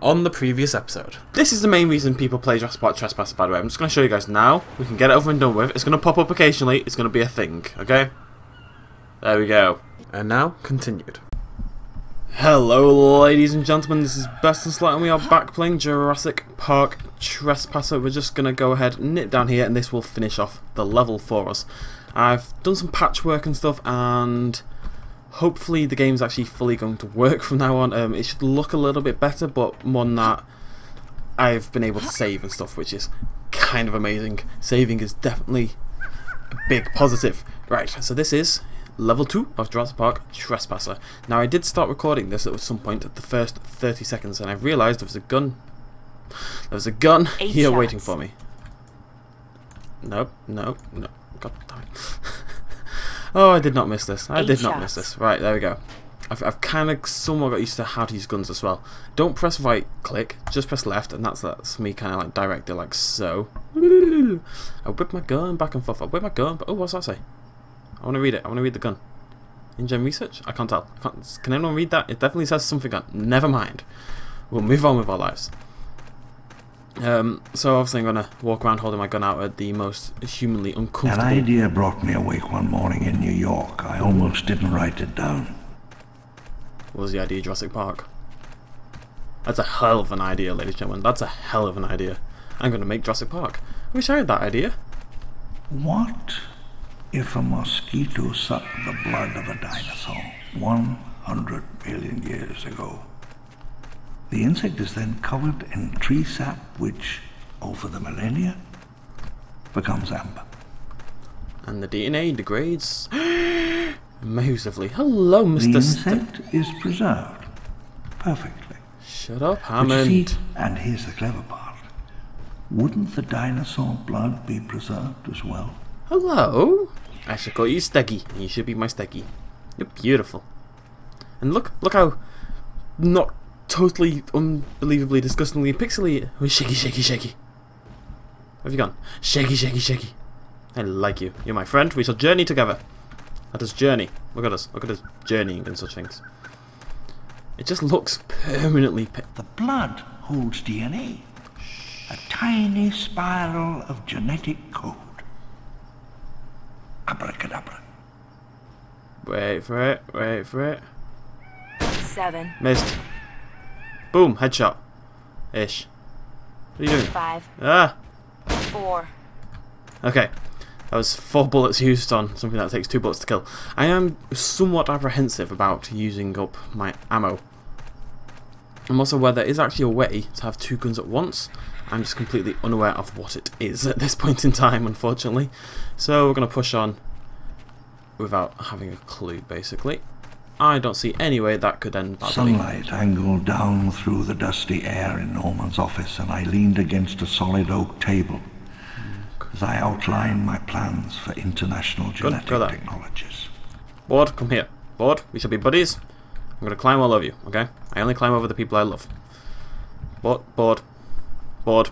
on the previous episode. This is the main reason people play Jurassic Park Trespasser, by the way. I'm just going to show you guys now. We can get it over and done with. It's going to pop up occasionally. It's going to be a thing, okay? There we go. And now, continued. Hello ladies and gentlemen, this is Best and Slot and we are back playing Jurassic Park Trespasser. We're just going to go ahead and nip down here and this will finish off the level for us. I've done some patchwork and stuff and hopefully the game's actually fully going to work from now on. It should look a little bit better, but more than that, I've been able to save and stuff, which is kind of amazing. Saving is definitely a big positive. Right, so this is Level 2 of Jurassic Park Trespasser. Now I did start recording this at some point at the first 30 seconds and I realised there was a gun. There was a gun here waiting for me. Nope, no, no. God damn it. Oh, I did not miss this. I did not miss this. Right, there we go. I've kind of somewhat got used to how to use guns as well. Don't press right click, just press left, and that's me kind of like direct it like so. I whip my gun back and forth. I whip my gun. Oh, what's that say? I want to read it. I want to read the gun. InGen research? I can't tell. Can anyone read that? It definitely says something on. Never mind. We'll move on with our lives. So obviously I'm going to walk around holding my gun out at the most humanly uncomfortable. An idea brought me awake one morning in New York. I almost didn't write it down. What was the idea, Jurassic Park? That's a hell of an idea, ladies and gentlemen. That's a hell of an idea. I'm going to make Jurassic Park. I wish I had that idea. What if a mosquito sucked the blood of a dinosaur 100 million years ago? The insect is then covered in tree sap, which, over the millennia, becomes amber. And the DNA degrades massively. Hello, Mr. The insect is preserved perfectly. Shut up, But Hammond. you see, and here's the clever part, wouldn't the dinosaur blood be preserved as well? Hello? I should call you Steggy, and you should be my Steggy. You're beautiful. And look how not totally, unbelievably, disgustingly pixely. Oh, shaky, shaky, shaky. Where have you gone? Shaky, shaky, shaky. I like you. You're my friend. We shall journey together. Let us journey. Look at us. Look at us journeying and such things. It just looks permanently. The blood holds DNA. A tiny spiral of genetic code. Abracadabra. Wait for it. Wait for it. 7. Missed. Boom. Headshot. Ish. What are you doing? 5. Ah. 4. Okay. That was 4 bullets used on something that takes 2 bullets to kill. I am somewhat apprehensive about using up my ammo. I'm also aware there is actually a way to have 2 guns at once. I'm just completely unaware of what it is at this point in time, unfortunately. So we're going to push on without having a clue, basically. I don't see any way that could end badly. Sunlight angled down through the dusty air in Norman's office, and I leaned against a solid oak table as I outlined my plans for international genetic technologies. Board, come here. Board, we shall be buddies. I'm going to climb all over you, okay? I only climb over the people I love. Board, board, board.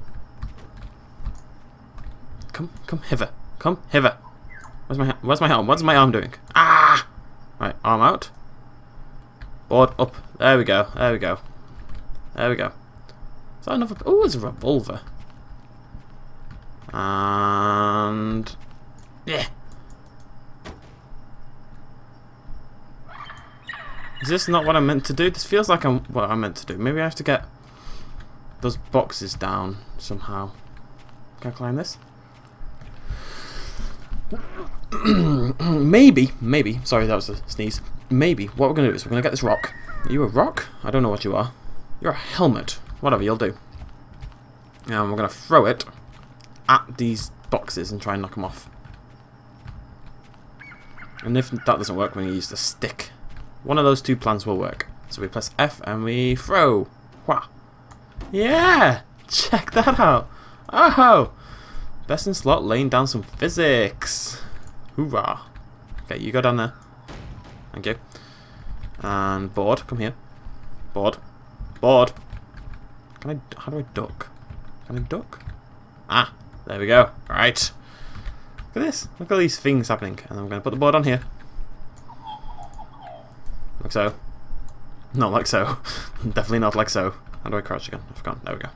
Come hither. Come hither. Where's my arm? What's my arm doing? Ah! Right, arm out. Board up. There we go. There we go. There we go. Is that another? Oh, it's a revolver. And yeah. Is this not what I meant to do? This feels like what I meant to do. Maybe I have to get those boxes down somehow. Can I climb this? Maybe. Sorry, that was a sneeze. Maybe what we're going to do is we're going to get this rock. Are you a rock? I don't know what you are. You're a helmet. Whatever, you'll do. And we're going to throw it at these boxes and try and knock them off. And if that doesn't work, we're going to use the stick. One of those 2 plans will work. So we press F and we throw. Wah. Yeah! Check that out. Oh! Best in Slot laying down some physics. Hoorah. Okay, you go down there. Thank you. And board, come here. Board. Board. How do I duck? Can I duck? Ah, there we go. Right. Look at this. Look at all these things happening. And I'm going to put the board on here. Like so. Not like so. Definitely not like so. How do I crouch again? I've forgotten. There we go.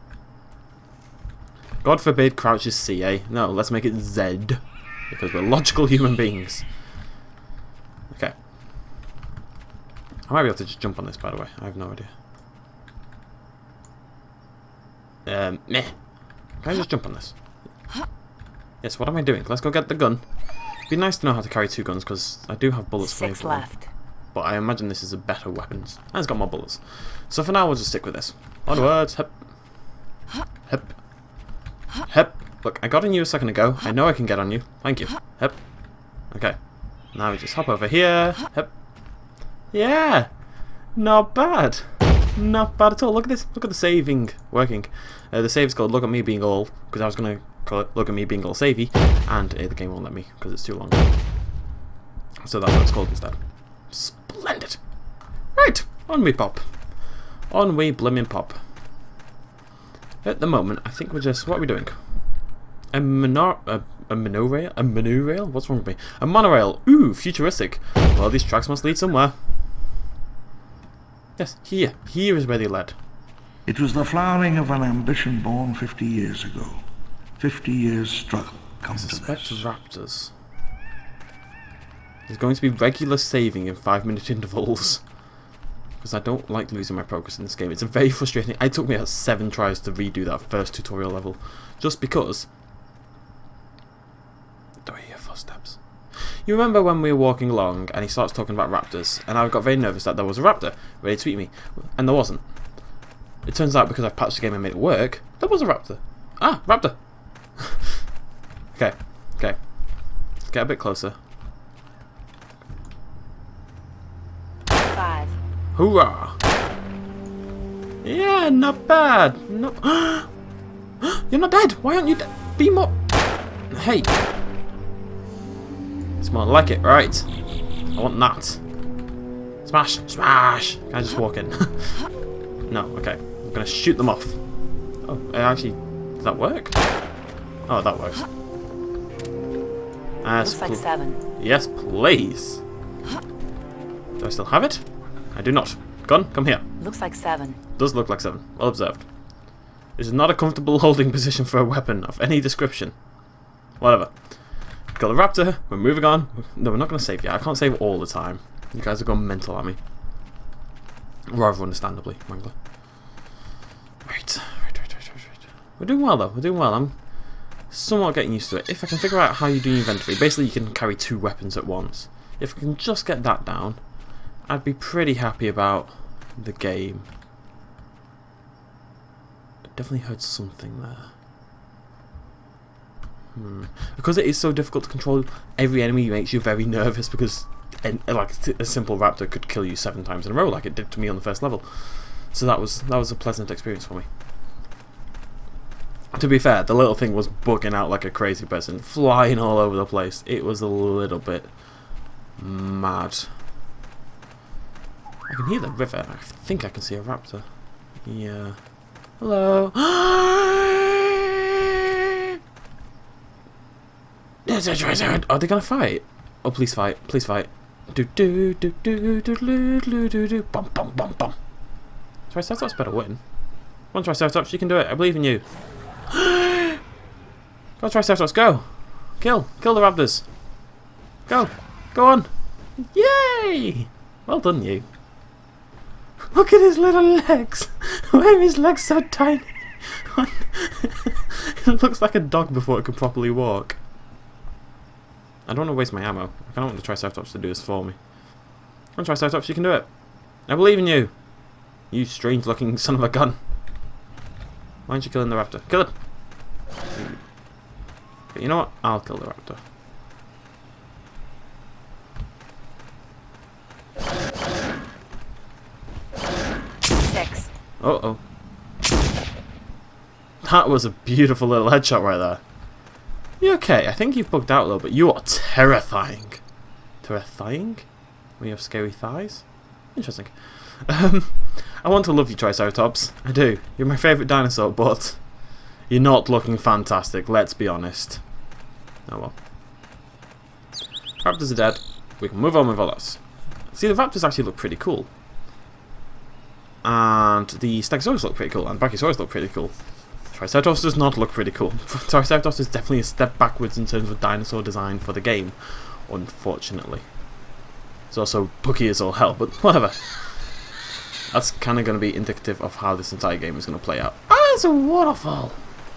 God forbid crouch is C, eh? No, let's make it Z. Because we're logical human beings. Okay. I might be able to just jump on this, by the way. I have no idea. Meh. Can I just jump on this? Yes, what am I doing? Let's go get the gun. It'd be nice to know how to carry 2 guns, because I do have bullets for 6 left. But I imagine this is a better weapon. And it's got more bullets. So for now, we'll just stick with this. Onwards. Hep. Hep. Hep. Look, I got on you a second ago. I know I can get on you. Thank you. Hep. Okay. Now we just hop over here. Hep. Yeah. Not bad. Not bad at all. Look at this. Look at the saving working. The save's called Look at Me Being All, because I was going to call it Look at Me Being All Savey, and the game won't let me because it's too long. So that's what it's called instead. Splendid. Right. On we pop. On we blimmin' pop. At the moment, I think we're just... What are we doing? A monorail? What's wrong with me? A monorail. Ooh, futuristic. Well, these tracks must lead somewhere. Yes, here. Here is where they led. It was the flowering of an ambition born 50 years ago. 50 years struggle come to Suspect this. raptors. There's going to be regular saving in 5-minute intervals. Because I don't like losing my progress in this game. It's a very frustrating... It took me about 7 tries to redo that first tutorial level. Just because... Do I hear footsteps? You remember when we were walking along and he starts talking about raptors, and I got very nervous that there was a raptor ready to eat me, and there wasn't. It turns out because I've patched the game and made it work, there was a raptor. Ah, raptor! Okay, okay. Let's get a bit closer. 5. Hoorah! Yeah, not bad. No, you're not dead. Why aren't you dead? Be more. Hey, it's more like it, right? I want that. Smash, smash. Can I just walk in? No. Okay. I'm gonna shoot them off. Oh, actually, does that work? Oh, that works. Looks like 7. Yes, please. Do I still have it? I do not. Gun, come here. Looks like 7. Does look like 7. Well observed. This is not a comfortable holding position for a weapon of any description. Whatever. Kill the raptor. We're moving on. No, we're not going to save yet. I can't save all the time. You guys are going mental at me. Rather understandably, Wangler. Right. We're doing well though. We're doing well. I'm somewhat getting used to it. If I can figure out how you do inventory, basically you can carry 2 weapons at once. If I can just get that down, I'd be pretty happy about the game. I definitely heard something there. Because it is so difficult to control every enemy, makes you very nervous because like a simple raptor could kill you 7 times in a row like it did to me on the first level. So that was a pleasant experience for me. To be fair, the little thing was bugging out like a crazy person, flying all over the place. It was a little bit mad. I can hear the river. I think I can see a raptor. Yeah. Hello. Are they gonna fight? Oh, please fight! Please fight! Do do do do do do do do do. Bum bum bum bum. Triceratops better win. Come on, Triceratops, you can do it. I believe in you. Go, Triceratops, go! Kill the raptors. Go on! Yay! Well done, you. Look at his little legs. Why are his legs so tiny? It looks like a dog before it can properly walk. I don't want to waste my ammo. I kind of want the Triceratops to do this for me. Come on, Triceratops, you can do it. I believe in you. You strange-looking son of a gun. Why aren't you killing the raptor? Kill it! Okay, you know what? I'll kill the raptor. Uh-oh. That was a beautiful little headshot right there. You okay? I think you've bugged out a little bit. You are terrifying. Terrifying? We have scary thighs? Interesting. I want to love you, Triceratops. I do. You're my favourite dinosaur, but you're not looking fantastic, let's be honest. Oh well. Raptors are dead. We can move on with our lives. See, the raptors actually look pretty cool. And the Stegosaurus look pretty cool, and Brachiosaurus look pretty cool. Triceratops does not look pretty cool. Triceratops is definitely a step backwards in terms of dinosaur design for the game, unfortunately. It's also buggy as all hell, but whatever. That's kind of going to be indicative of how this entire game is going to play out. Ah, it's a waterfall!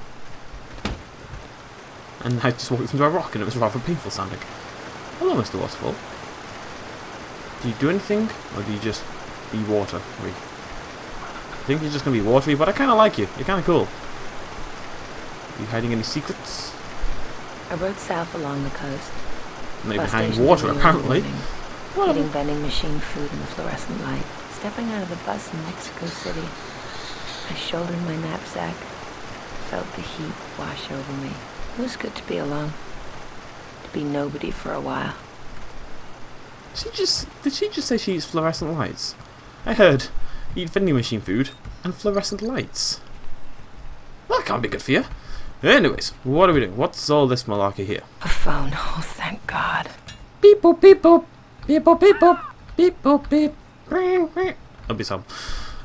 And I just walked into a rock and it was rather painful sounding. Hello, Mr. Waterfall. Do you do anything, or do you just be watery? I think you're just going to be watery, but I kind of like you. You're kind of cool. Are you hiding any secrets? I rode south along the coast. Maybe Bus behind station water, early in the apparently. morning, eating vending machine food in the fluorescent light. Stepping out of the bus in Mexico City. I shouldered my knapsack. Felt the heat wash over me. It was good to be alone. To be nobody for a while. Did she just say she eats fluorescent lights? I heard. You eat vending machine food and fluorescent lights. Well, that can't be good for you. Anyways, what are we doing? What's all this malarkey here? A phone. Oh, thank God. Beep boop beep boop. Beep boop beep boop. Beep boop beep. That'll be some.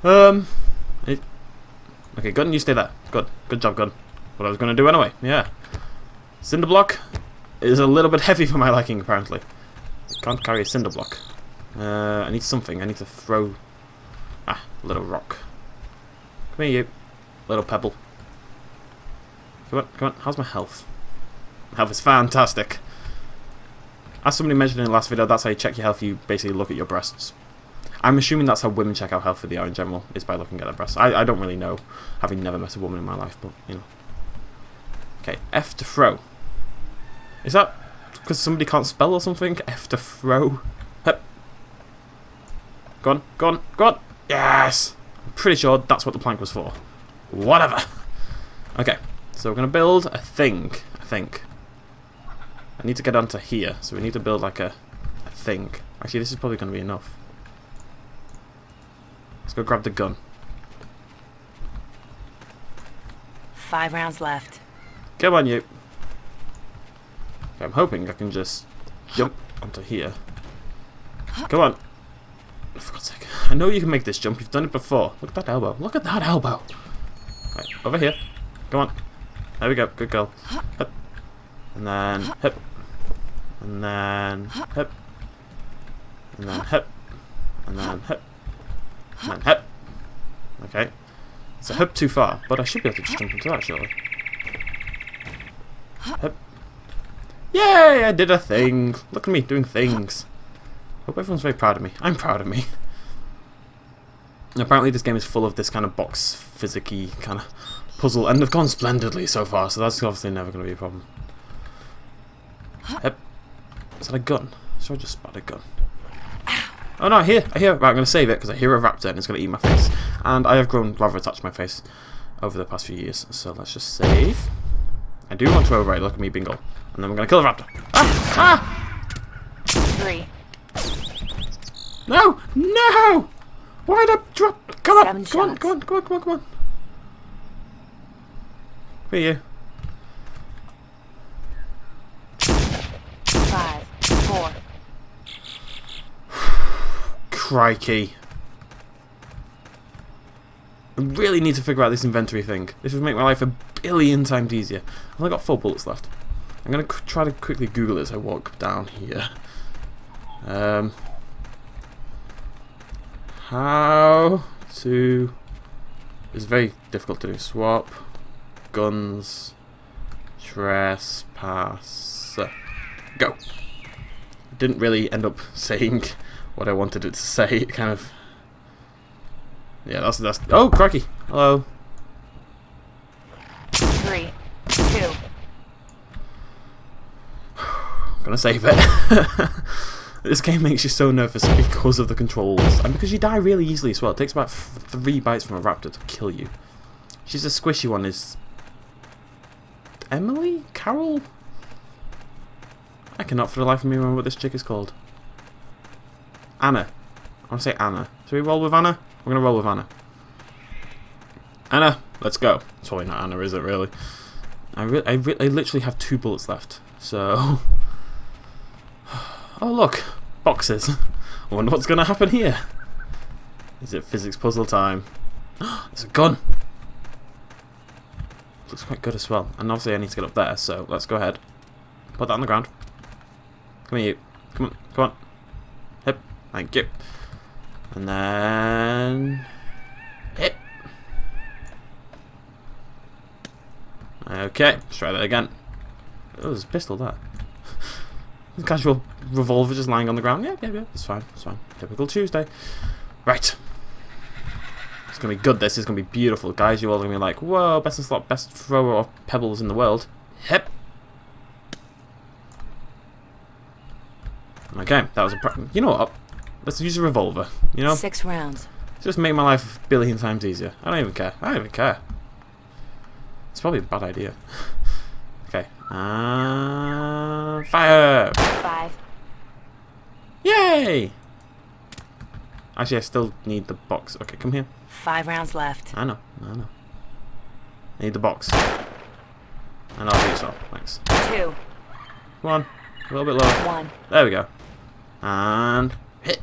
Okay, Gun, you stay there. Good. Good job, Gun. What I was going to do anyway. Yeah. Cinder block is a little bit heavy for my liking, apparently. I can't carry a cinder block. I need something. I need to throw... Ah, a little rock. Come here, you. Little pebble. Come on, come on. How's my health? My health is fantastic. As somebody mentioned in the last video, that's how you check your health. You basically look at your breasts. I'm assuming that's how women check how healthy they are in general, is by looking at their breasts. I don't really know, having never met a woman in my life, but, you know. Okay, F to throw. Is that because somebody can't spell or something? F to throw? Hup. Go on, go on, go on! Yes! I'm pretty sure that's what the plank was for. Whatever! Okay, so we're going to build a thing, I think. I need to get onto here, so we need to build like a thing. Actually, this is probably going to be enough. Let's go grab the gun. 5 rounds left. Come on, you. Okay, I'm hoping I can just jump onto here. Come on. For God's sake. I know you can make this jump. You've done it before. Look at that elbow. Look at that elbow. Right, over here. Come on. There we go. Good girl. Hup. And then hip. And then hip. And then hip. And then hip. And then hip. Okay. It's a hip too far, but I should be able to just jump into that, surely. Hip. Yay! I did a thing. Look at me doing things. Hope everyone's very proud of me. I'm proud of me. And apparently this game is full of this kind of box physics-y kind of puzzle, and they've gone splendidly so far, so that's obviously never going to be a problem. Yep. Is that a gun? So I just spotted a gun. Oh no, I hear. Right, I'm going to save it because I hear a raptor and it's going to eat my face. And I have grown rather attached to my face over the past few years, so let's just save. I do want to override, look at me, bingo. And then we're going to kill the raptor. Ah! Ah! 3. No! No! Why'd I drop? Come on! 7 Come on, shots. come on, come on, come on, come on. Where are you? 5, 4. Crikey. I really need to figure out this inventory thing. This would make my life a billion times easier. I've only got 4 bullets left. I'm going to try to quickly Google it as I walk down here. How to... It's very difficult to do. Swap. Guns. Trespass. Go. Didn't really end up saying what I wanted it to say. It kind of... Yeah, that's... Oh, crikey. Hello. 3, 2. I'm gonna save it. This game makes you so nervous because of the controls. And because you die really easily as well. It takes about 3 bites from a raptor to kill you. She's a squishy one. Is... Emily? Carol? I cannot for the life of me remember what this chick is called. Anna. I want to say Anna. Should we roll with Anna? We're going to roll with Anna. Anna, let's go. It's probably not Anna, is it, really? I literally have 2 bullets left. So... Oh, look. Boxes. I wonder what's going to happen here. Is it physics puzzle time? It's a gun! Looks quite good as well. And obviously I need to get up there, so let's go ahead. Put that on the ground. Come here, you. Come on, come on. Hip. Thank you. And then... hip. Okay, let's try that again. Oh, there's a pistol there. Casual revolver just lying on the ground. Yeah, it's fine, it's fine. Typical Tuesday. Right. It's gonna be good, this is gonna be beautiful. Guys, you all are gonna be like, whoa, best in slot, best thrower of pebbles in the world. Hip. Okay, that was a you know what? Let's use a revolver, you know? 6 rounds. Just make my life a billion times easier. I don't even care. I don't even care. It's probably a bad idea. Okay. Fire! 5. Yay! Actually, I still need the box. Okay, come here. 5 rounds left. I know. I need the box. And I'll do so. Thanks. 2. Come on. A little bit lower. 1. There we go. And hit.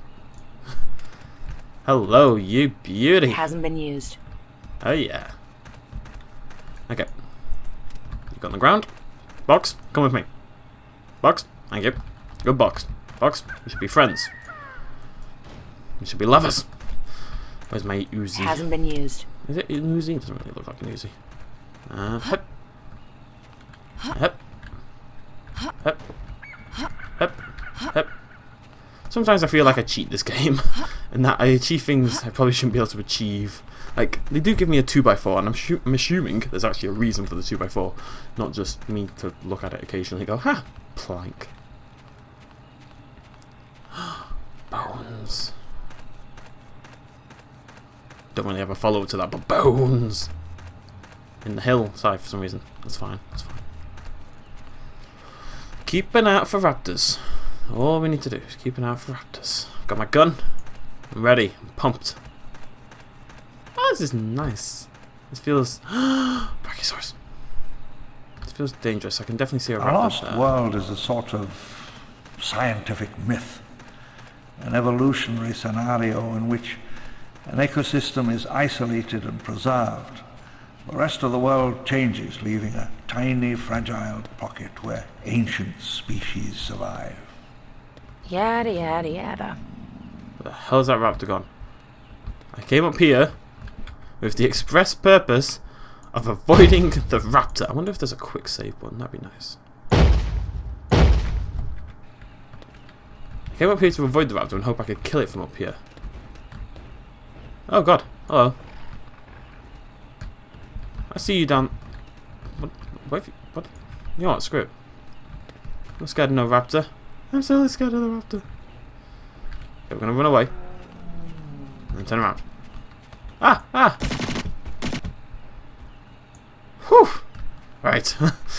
Hello, you beauty. Hasn't been used. Oh yeah. Okay. You got on the ground. Box, come with me. Box, thank you. Good box. Box, we should be friends. We should be lovers. Where's my Uzi? Hasn't been used. Is it an Uzi? It doesn't really look like an Uzi. Hep. Hep. Hep. Hep. Hep. Sometimes I feel like I cheat this game, and that I achieve things I probably shouldn't be able to achieve. Like, they do give me a 2x4, and I'm assuming there's actually a reason for the 2x4, not just me to look at it occasionally and go, ha, plank. Bones. Don't really have a follow-up to that, but bones! In the hillside for some reason. That's fine, that's fine. Keep an eye out for raptors. All we need to do is keep an eye out for raptors. Got my gun. I'm ready. I'm pumped. Oh, this is nice. This feels... Brachiosaurus. This feels dangerous. I can definitely see a raptor. Our lost there. world is a sort of scientific myth. An evolutionary scenario in which an ecosystem is isolated and preserved. The rest of the world changes, leaving a tiny, fragile pocket where ancient species survive. Yada, yada, yada. Where the hell's that raptor gone? I came up here with the express purpose of avoiding the raptor. I wonder if there's a quick save button. That'd be nice. I came up here to avoid the raptor and hope I could kill it from up here. Oh god. Hello. I see you down... What? You know what? Screw it. I'm not scared of no raptor. I'm so scared of the raptor. Okay, we're gonna run away. And then turn around. Ah! Whew! Right.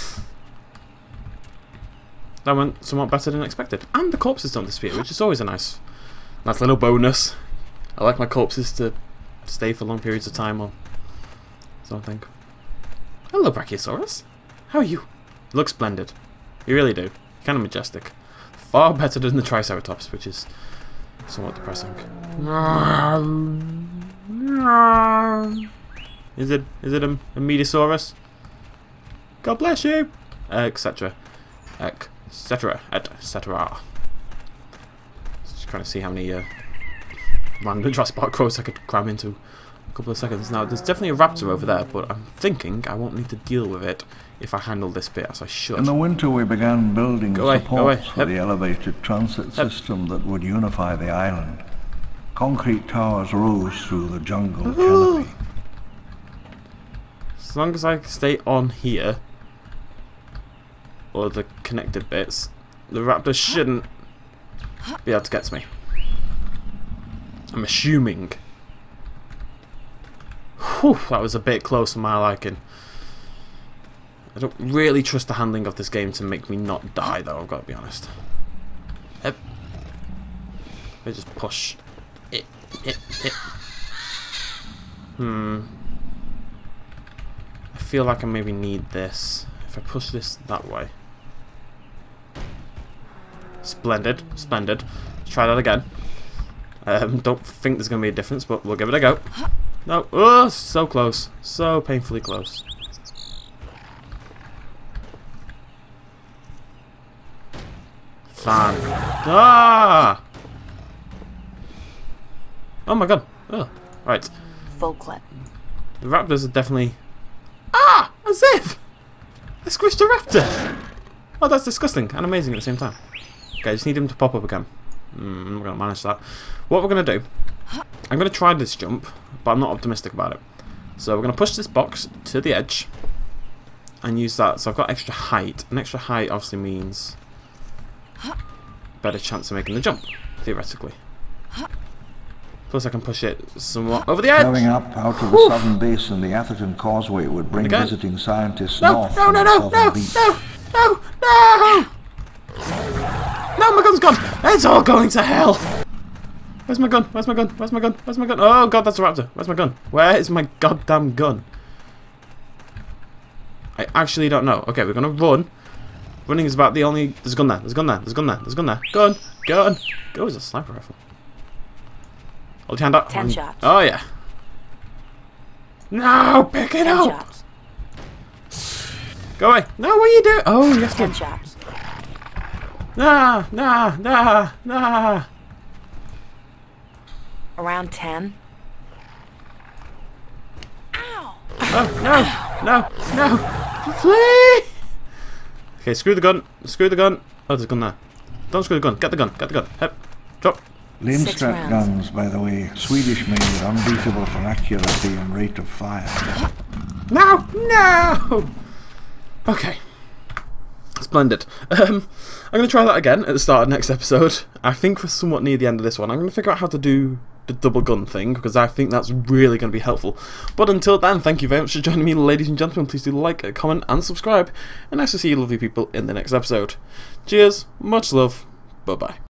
That went somewhat better than expected. And the corpses don't disappear, which is always a nice little bonus. I like my corpses to stay for long periods of time or something. Hello, Brachiosaurus. How are you? You look splendid. You really do. Kind of majestic. Far better than the Triceratops, which is somewhat depressing. Is it a Medosaurus? God bless you! Etc. Etc. Etc. Just trying to see how many random Jurassic Park quotes I could cram into a couple of seconds. Now, there's definitely a raptor over there, but I'm thinking I won't need to deal with it if I handle this bit as I should. In the winter we began building supports for Yep. the elevated transit system that would unify the island. Concrete towers rose through the jungle canopy. As long as I stay on here, or the connected bits, the raptor shouldn't be able to get to me. I'm assuming. Whew, that was a bit close for my liking. I don't really trust the handling of this game to make me not die, though, I've got to be honest. Yep. I just push. It. I feel like I maybe need this. If I push this that way. Splendid. Let's try that again. Don't think there's going to be a difference, but we'll give it a go. No. Oh, so close. So painfully close. Fan. Ah! Oh my god. Oh. Right. Full clip. The raptors are definitely... Ah! As if! I squished a raptor! Oh, that's disgusting and amazing at the same time. Okay, I just need him to pop up again. I'm not going to manage that. What we're going to do... I'm going to try this jump, but I'm not optimistic about it. So we're going to push this box to the edge and use that. So I've got extra height. And extra height obviously means better chance of making the jump, theoretically. Plus I can push it somewhat over the edge. Going up out of the southern basin, the Atherton Causeway would bring visiting scientists north from the southern beach. No! No, my gun's gone! It's all going to hell! Where's my gun? Where's my gun? Where's my gun? Where's my gun? Oh god, that's a raptor. Where's my gun? Where is my goddamn gun? I actually don't know. Okay, we're gonna run. Running is about the only... There's a gun there. There's a gun there. There's a gun there. There's a gun there. Gun! Gun! Go, it's a sniper rifle. Hold your hand up. 10 shots. Oh yeah. No! Pick it 10 up! shots. Go away. No, what are you doing? Oh, you have 10 to... shots. Nah! Around 10. Ow! Oh, no! Flee! Okay, screw the gun. Screw the gun. Oh, there's a gun there. Don't screw the gun. Get the gun. Get the gun. Hep. Drop. Lindstrat guns, by the way, Swedish made, unbeatable for accuracy and rate of fire. No! Okay. Splendid. I'm going to try that again at the start of next episode. I think we're somewhat near the end of this one. I'm going to figure out how to do the double gun thing, because I think that's really going to be helpful. But until then, thank you very much for joining me, ladies and gentlemen. Please do like, comment, and subscribe. And nice to see you lovely people in the next episode. Cheers, much love, bye-bye.